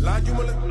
laajuma la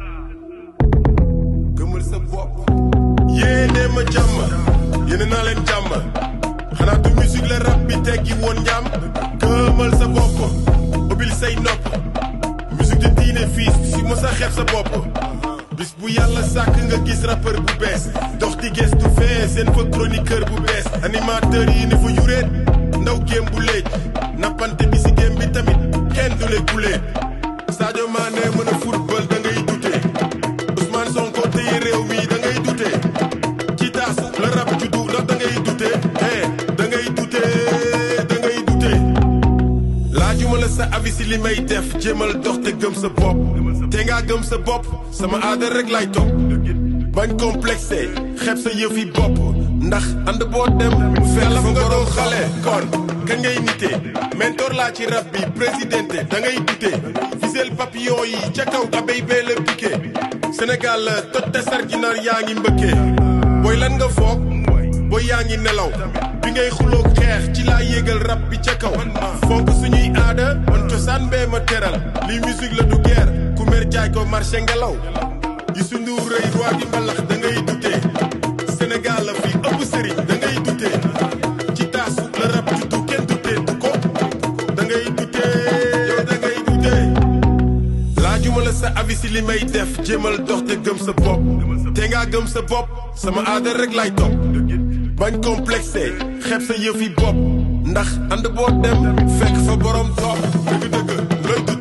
gëmal sa bopp yéene ma jàmm yéene naa leen jàmm xanaa du musique la rap bi teggi woon njàm gëmal sa bopp ubbil say nopp musique de diine fils si mos a xeeb sa bopp bis bu yàlla sàkk nga gis rappeur bu bees dox di gestu fee seen fa chroniqueur bu bees animateur yi ne fa yuréet ndaw géem bu léej nappante bi si géem bi tamit kenn du lee gulee Sadio Mané mën a football da ngay dute Ousmane Sonko téye réew mi da ngay dute ci taas la rap juddu ndax da ngay dute da ngay dute da ngay dute laajuma la sa avis si li may def jéemal dox te gëm sa bopp te nga gëm sa bopp sama aada rek lay topp bañ complexé xeeb sa yëf yi bopp ndax ànd boo dem fekk fa nga doo xale kon kañ ngay nite mentor laa ci rap bi présidente da ngay dute fisel papillon yi ca kaw abey bee la piqué Sénégal toj te sarginaar yaa ngi mbëkkee booy lan nga foog booy yaa ngi nelaw bi ngay xuloog xeex ci laa yéegal rap bi ca kaw fonk suñuy aada man cosaan bee ma teral lii musique la du guerre ku mer jaay ko marché ngelaw yi sundu rëy roi gi mbalax da ngay dute Sénégal la fi ëpp sëriñ da ngay dute ci taasu la rap juddu kenn dute du ko da ngay dute yow da ngay dute laajuma la sa avis si li may def jéemal dox te gëm sa bopp te nga gëm sa bopp sama aada rek lay topp bañ complexé xeeb sa yëf yi bopp ndax ànd boo dem fekk fa borom topp dëgg-dëgg